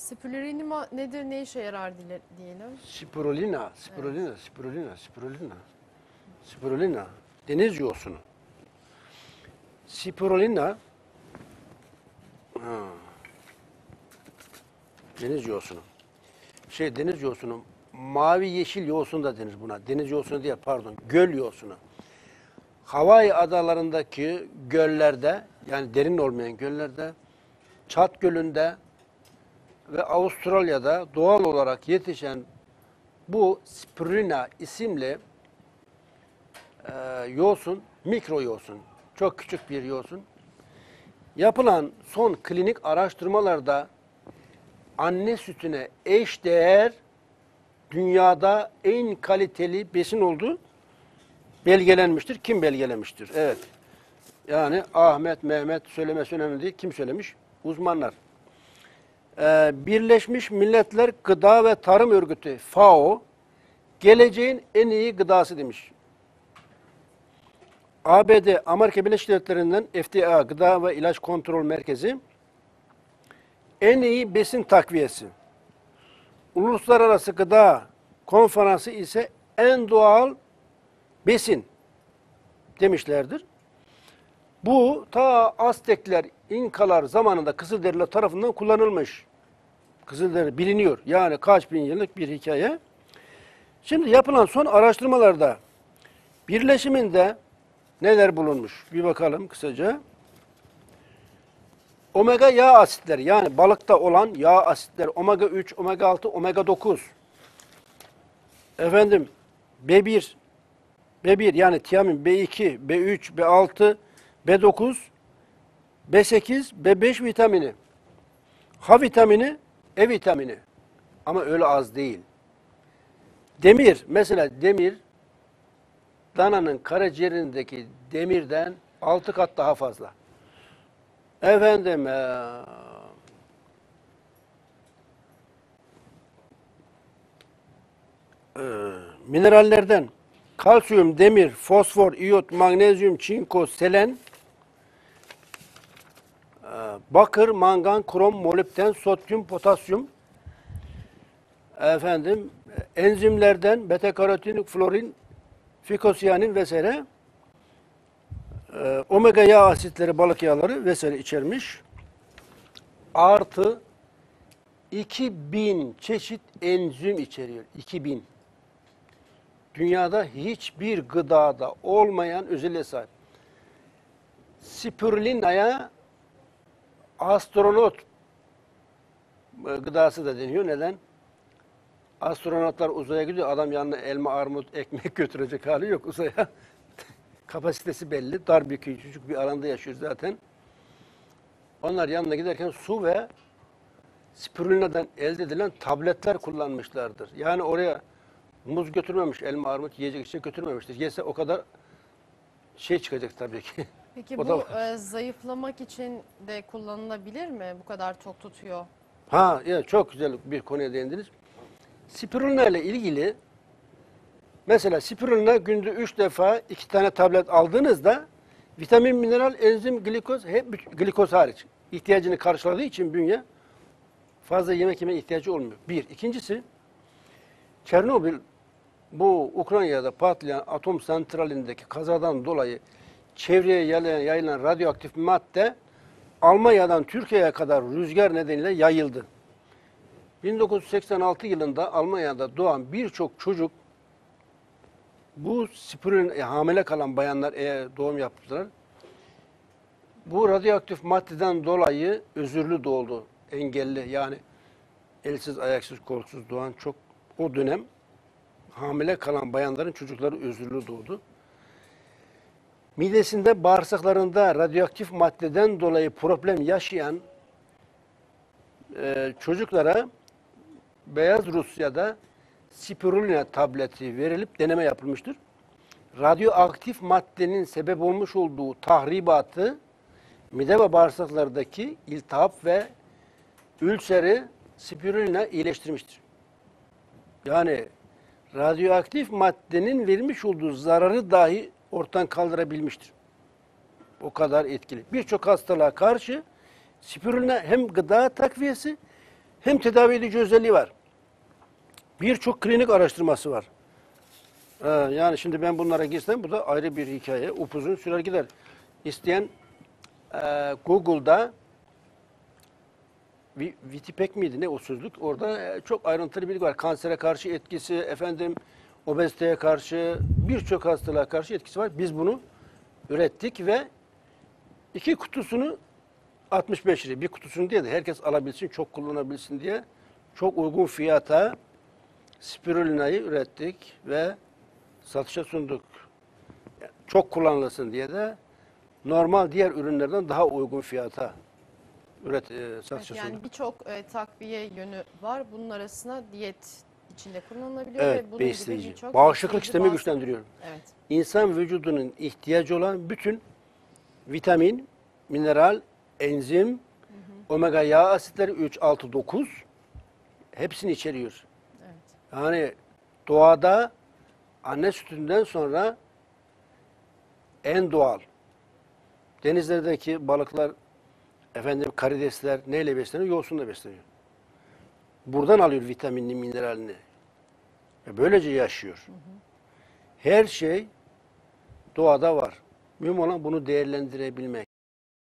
Spirulina nedir, ne işe yarar diyelim? Spirulina, deniz yosunu. Spirulina, deniz yosunu. Deniz yosunu, mavi yeşil yosun da denir buna. Deniz yosunu değil, pardon, göl yosunu. Hawaii adalarındaki göllerde, yani derin olmayan göllerde, Çat Gölü'nde ve Avustralya'da doğal olarak yetişen bu spirulina isimli yosun, mikro yosun, çok küçük bir yosun. Yapılan son klinik araştırmalarda anne sütüne eşdeğer dünyada en kaliteli besin olduğu belgelenmiştir. Kim belgelemiştir? Evet. Yani Ahmet, Mehmet söylemesi önemli değil. Kim söylemiş? Uzmanlar. Birleşmiş Milletler Gıda ve Tarım Örgütü FAO geleceğin en iyi gıdası demiş. ABD, Amerika Birleşik Devletleri'nden FDA, Gıda ve İlaç Kontrol Merkezi en iyi besin takviyesi. Uluslararası Gıda Konferansı ise en doğal besin demişlerdir. Bu ta Aztekler, İnkalar zamanında Kızılderililer tarafından kullanılmış. Kızılderili biliniyor. Yani kaç bin yıllık bir hikaye. Şimdi yapılan son araştırmalarda birleşiminde neler bulunmuş? Bir bakalım kısaca. Omega yağ asitleri, yani balıkta olan yağ asitleri, omega 3, omega 6, omega 9. Efendim B1 yani tiamin, B2, B3, B6, B9, B8, B5 vitamini, H vitamini, E vitamini. Ama öyle az değil. Demir, mesela demir, dananın karaciğerindeki demirden 6 kat daha fazla. Efendim, minerallerden kalsiyum, demir, fosfor, iyot, magnezyum, çinko, selen, bakır, mangan, krom, molibden, sodyum, potasyum, efendim, enzimlerden beta karotin, florin, fikosyanin vesaire, omega yağ asitleri, balık yağları vesaire içermiş. Artı 2000 çeşit enzim içeriyor. 2000. Dünyada hiçbir gıdada olmayan özelliğe sahip. Spirulina'ya astronot gıdası da deniyor. Neden? Astronotlar uzaya gidiyor. Adam yanına elma, armut, ekmek götürecek hali yok uzaya. Kapasitesi belli. Dar bir küçücük bir alanda yaşıyor zaten. Onlar yanına giderken su ve spirulina'dan elde edilen tabletler kullanmışlardır. Yani oraya muz götürmemiş, elma, armut, yiyecek içecek götürmemiştir. Yese o kadar şey çıkacak tabii ki. Peki O bu da zayıflamak için de kullanılabilir mi? Bu kadar çok tutuyor. ya çok güzel bir konuya değindiniz. Spirulina ile ilgili mesela spirulina günde 3 defa 2 tane tablet aldığınızda vitamin, mineral, enzim, glikoz, hep glikoz hariç ihtiyacını karşıladığı için bünye fazla yemek yeme ihtiyacı olmuyor. Bir. İkincisi, Çernobil, bu Ukrayna'da patlayan atom santralindeki kazadan dolayı çevreye yayılan radyoaktif madde Almanya'dan Türkiye'ye kadar rüzgar nedeniyle yayıldı. 1986 yılında Almanya'da doğan birçok çocuk, bu spirulina, hamile kalan bayanlar eğer doğum yaptılar, bu radyoaktif maddeden dolayı özürlü doğdu. Engelli, yani elsiz, ayaksız, kolsuz doğan çok, o dönem hamile kalan bayanların çocukları özürlü doğdu. Midesinde, bağırsaklarında radyoaktif maddeden dolayı problem yaşayan çocuklara Beyaz Rusya'da spirulina tableti verilip deneme yapılmıştır. Radyoaktif maddenin sebep olmuş olduğu tahribatı, mide ve bağırsaklardaki iltihap ve ülseri spirulina iyileştirmiştir. Yani radyoaktif maddenin vermiş olduğu zararı dahi ortadan kaldırabilmiştir. O kadar etkili. Birçok hastalığa karşı spirulina hem gıda takviyesi hem tedavi edici özelliği var. Birçok klinik araştırması var. Yani şimdi ben bunlara girsem bu da ayrı bir hikaye. Upuzun sürer gider. İsteyen Google'da Vitipek miydi ne usulsüzlük? Orada çok ayrıntılı bilgi var. Kansere karşı etkisi, efendim obeziteye karşı, birçok hastalığa karşı etkisi var. Biz bunu ürettik ve 2 kutusunu 65 lira. Bir kutusunu diye de herkes alabilsin, çok kullanabilsin diye çok uygun fiyata spirulina'yı ürettik ve satışa sunduk. Çok kullanılsın diye de normal diğer ürünlerden daha uygun fiyata satışa Yani sunduk. birçok takviye yönü var. Bunun arasına diyet içinde kullanılabiliyor Evet, ve bunun gibi besleyici. birçok Bağışıklık besleyici sistemi bazı- güçlendiriyor. Evet. İnsan vücudunun ihtiyacı olan bütün vitamin, mineral, enzim, omega yağ asitleri 3, 6, 9 hepsini içeriyor. Evet. Yani doğada anne sütünden sonra en doğal. Denizlerdeki balıklar, efendim karidesler neyle besleniyor? Yosunla besleniyor. Buradan alıyor vitaminini, mineralini. Ve böylece yaşıyor. Her şey doğada var. Mühim olan bunu değerlendirebilmek.